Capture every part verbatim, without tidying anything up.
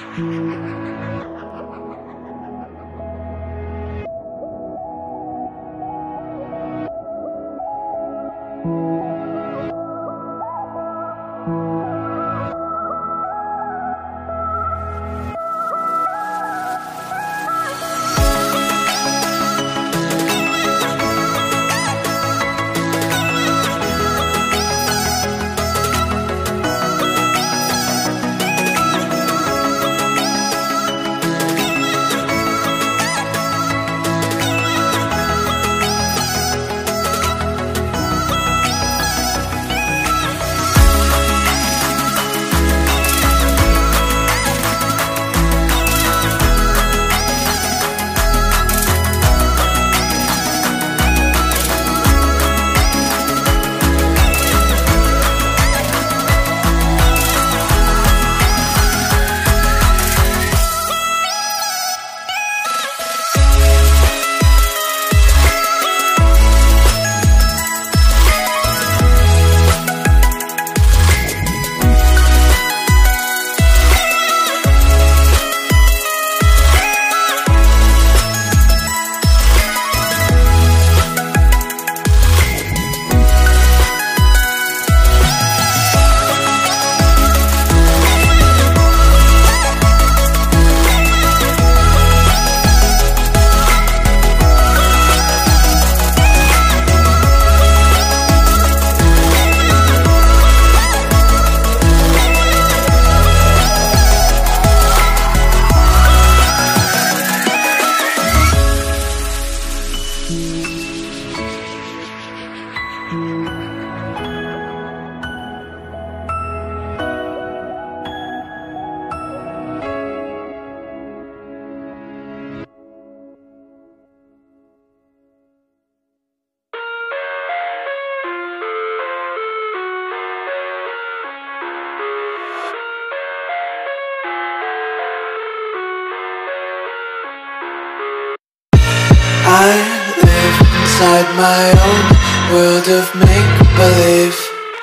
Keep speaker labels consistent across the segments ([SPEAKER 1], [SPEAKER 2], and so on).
[SPEAKER 1] I live inside my own world of make-believe.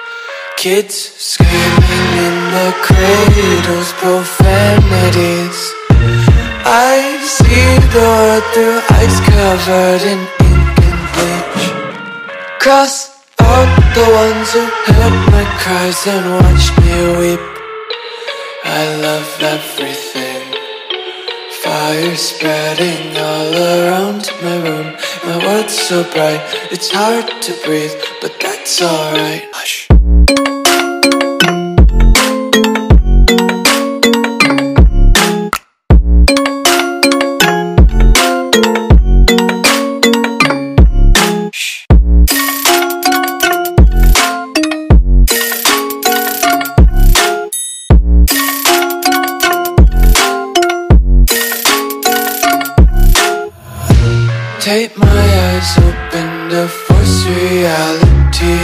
[SPEAKER 1] Kids screaming in the cradles, profanities. I see the world through ice covered in ink and bleach. Cross out the ones who heard my cries and watched me weep. I love everything. Fire spreading all around my room. My world's so bright, it's hard to breathe, but that's alright. Hush. Take my eyes open to force reality.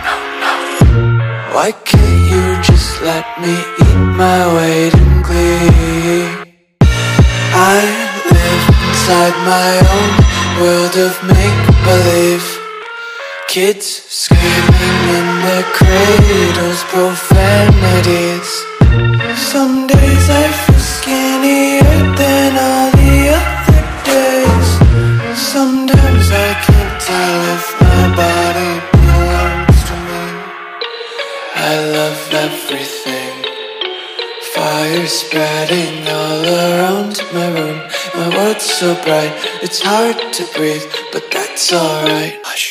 [SPEAKER 1] Why can't you just let me eat my weight in glee? I live inside my own world of make-believe. Kids screaming in their cradles, profanities. Some days I feel skinnier than all the other days. Sometimes I can't tell if my body belongs to me. I love everything. Fire spreading all around my room. My world's so bright, it's hard to breathe, but that's alright. Hush.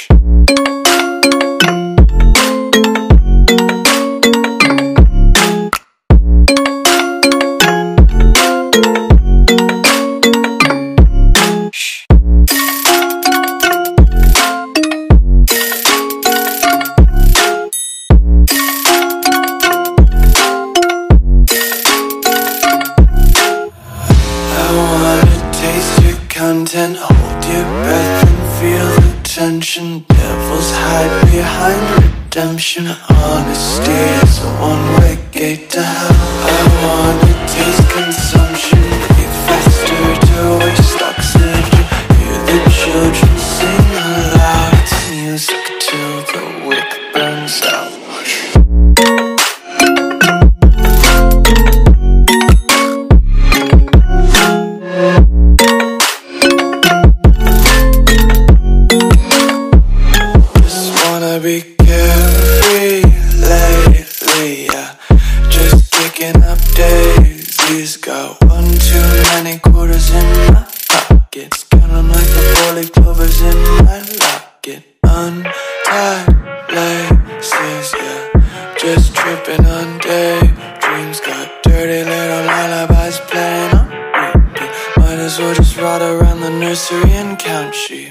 [SPEAKER 1] Content, hold your breath and feel the tension. Devils hide behind redemption. Honesty is a one-way gate to hell. I wanna taste consumption. Breathe faster to waste oxygen. Hear the children sing aloud. It's music till the wick burns out. got one too many quarters in my pockets, count 'em like the four-leaf clovers in my locket. Untied laces, yeah, just tripping on daydreams. Got dirty little lullabies playing on repeat. Might as well just ride around the nursery and count sheep.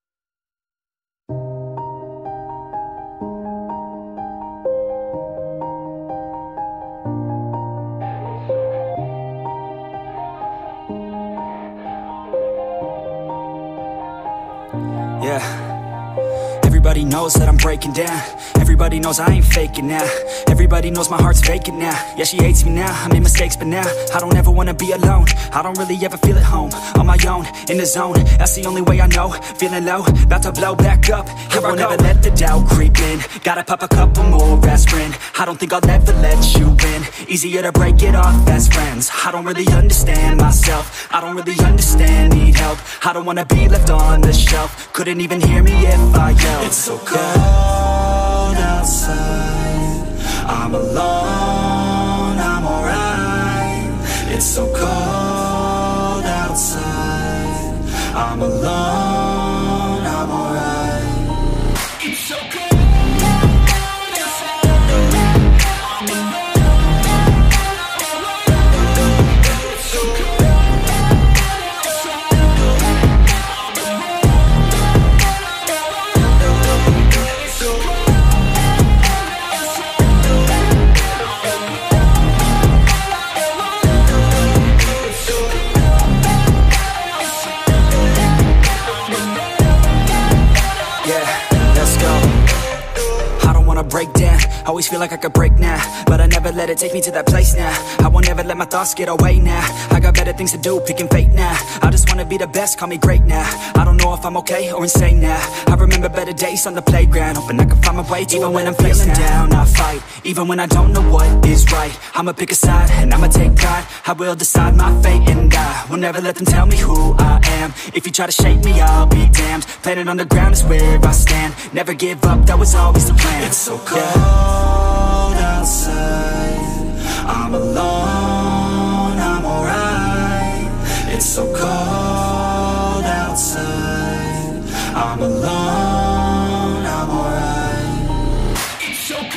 [SPEAKER 2] Yeah. Everybody knows that I'm breaking down. Everybody knows I ain't faking now. Everybody knows my heart's vacant now. Yeah, she hates me now, I made mistakes but now I don't ever wanna be alone. I don't really ever feel at home. On my own, in the zone, that's the only way I know. Feeling low, about to blow back up. Here I won't ever let the doubt creep in. Gotta pop a couple more aspirin. I don't think I'll ever let you in. Easier to break it off best friends. I don't really understand myself. I don't really understand, need help. I don't wanna be left on the shelf. Couldn't even hear me if I yelled. It's so cold outside, I'm alone, I'm alright. It's so cold outside, I'm alone, I'm alright. It's so cold outside, I'm alone. It's so cold outside, break down, always feel like I could break now, but I never let it take me to that place now. I won't ever let my thoughts get away now. I got better things to do, picking fate now. I just wanna be the best, call me great now. I don't know if I'm okay or insane now. I remember better days on the playground, hoping I can find my way to even when I'm feeling down, I fight. Even when I don't know what is right, I'ma pick a side and I'ma take pride. I will decide my fate and I will never let them tell me who I am. If you try to shake me, I'll be damned. Planet on the ground is where I stand. Never give up, that was always the plan. It's so cold yeah. outside, I'm alone, I'm alright. It's so cold outside, I'm alone, I'm alright. It's so cold.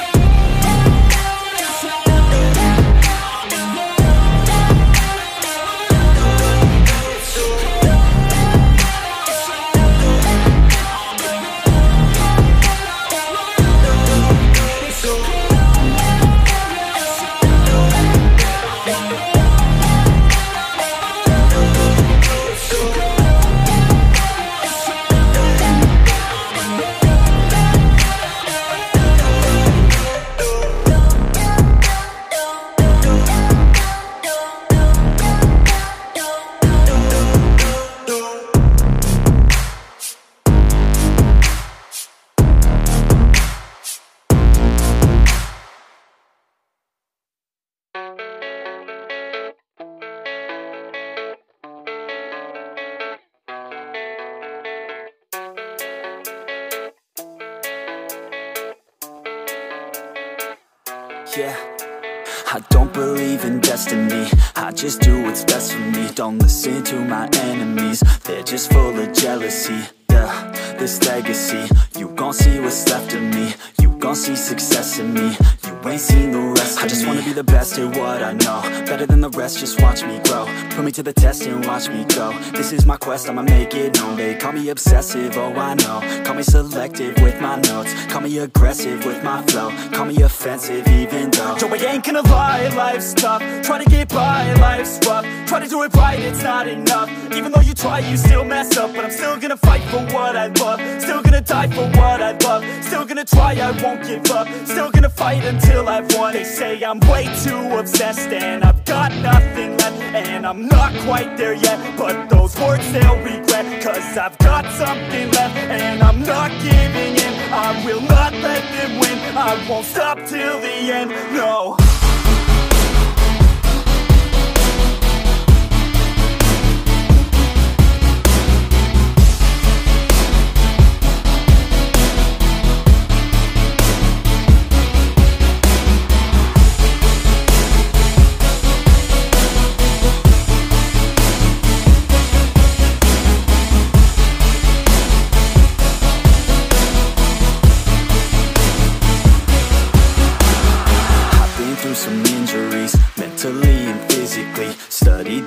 [SPEAKER 2] Yeah, I don't believe in destiny, I just do what's best for me. Don't listen to my enemies, they're just full of jealousy. Yeah, this legacy, you gon' see what's left of me. You gon' see success in me, you ain't seen the rest of me. I just wanna be the best at what I know, better than the rest, just watch me grow. Put me to the test and watch me go. This is my quest, I'ma make it known. They call me obsessive, oh I know. Call me selective with my notes, call me aggressive with my flow. Call me offensive even though Joe, I ain't gonna lie, life's tough. Try to get by, life's rough. Try to do it right, it's not enough. Even though you try, you still mess up. But I'm still gonna fight for what I love. Still gonna die for what I love. Still gonna try, I won't give up. Still gonna fight until I've won. They say I'm way too obsessed and I've got nothing left, and I'm not quite there yet, but those words they'll regret. Cause I've got something left and I'm not giving in. I will not let them win, I won't stop till the end, no.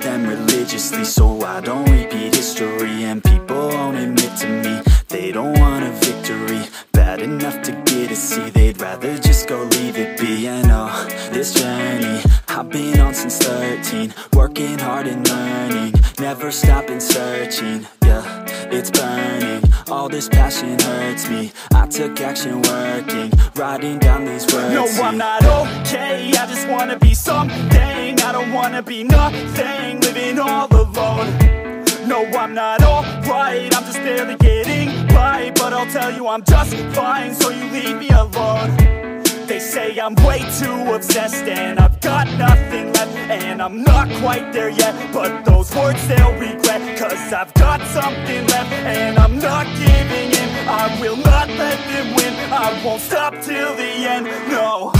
[SPEAKER 2] them religiously, so I don't repeat history. And people won't admit to me they don't want a victory bad enough to get a C. They'd rather just go leave it be. And oh, this journey I've been on since thirteen, working hard and learning, never stopping searching. Yeah, it's burning, all this passion hurts me. I took action working, writing down these words.
[SPEAKER 3] No, I'm not okay, I just wanna be something. I don't wanna be nothing, living all alone. No, I'm not alright, I'm just barely getting by. But I'll tell you I'm just fine, so you leave me alone. They say I'm way too obsessed and I've got nothing left, and I'm not quite there yet, but those words they'll regret. Cause I've got something left and I'm not giving in. I will not let them win, I won't stop till the end, no.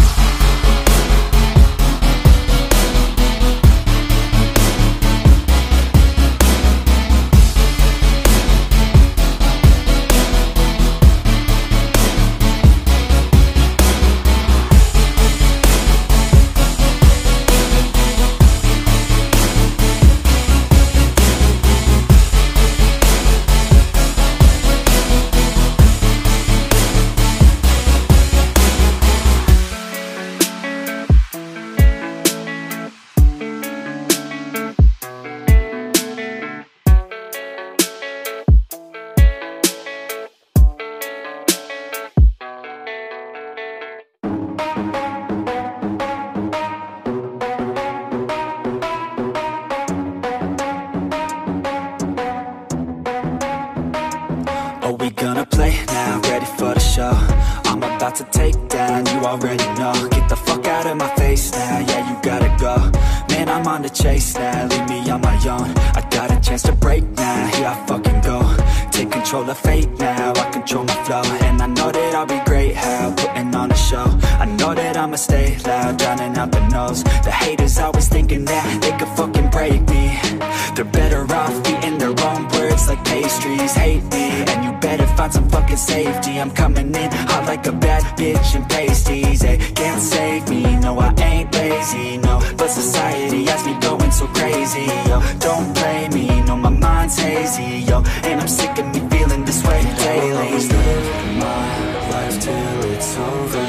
[SPEAKER 2] Are we gonna play now? Ready for the show? I'm about to take down, you already know. Get the fuck out of my face now, yeah, you gotta go. Man, I'm on the chase now, leave me on my own. I got a chance to break now, here I fucking go. Take control of fate now, I control my flow. And I know that I'll be great, how putting on a show. I know that I'ma stay loud, drowning out the noise. The haters always thinking that they could fucking break me. They're better off eating their own words like pastries. Hate me, and you better find some fucking safety. I'm coming in hot like a bad bitch in pasties. They can't save me, no I ain't lazy, no. But society has me going so crazy, yo. Don't play me, no my mind's hazy, yo. And I'm sick of me feeling this way daily. I'll always live my life till it's over,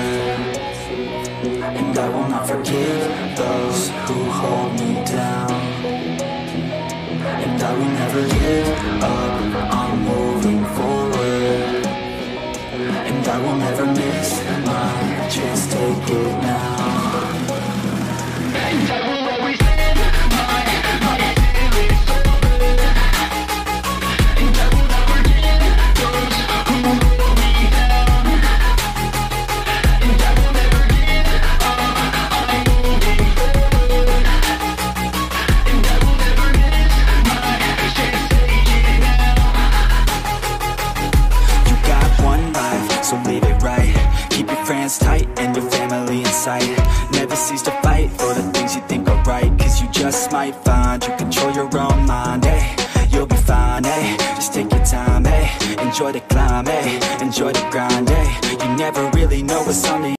[SPEAKER 2] and I will not forgive those who hold me down. And I will never give up, I'm moving forward. And I will never miss my chance, take it now. And I will always live my life till it's over, and I will never give those who hold me down. And I will never give up, I'm moving forward. And I will never miss my chance, take it now. You got one life, so live it right. Keep your friends tight and your family in sight. Never cease to fight for the things you think are right, cause you just might find you control your own mind, hey. You'll be fine, hey. Just take your time, hey. Enjoy the climb, hey. Enjoy the grind, hey. You never really know what's on the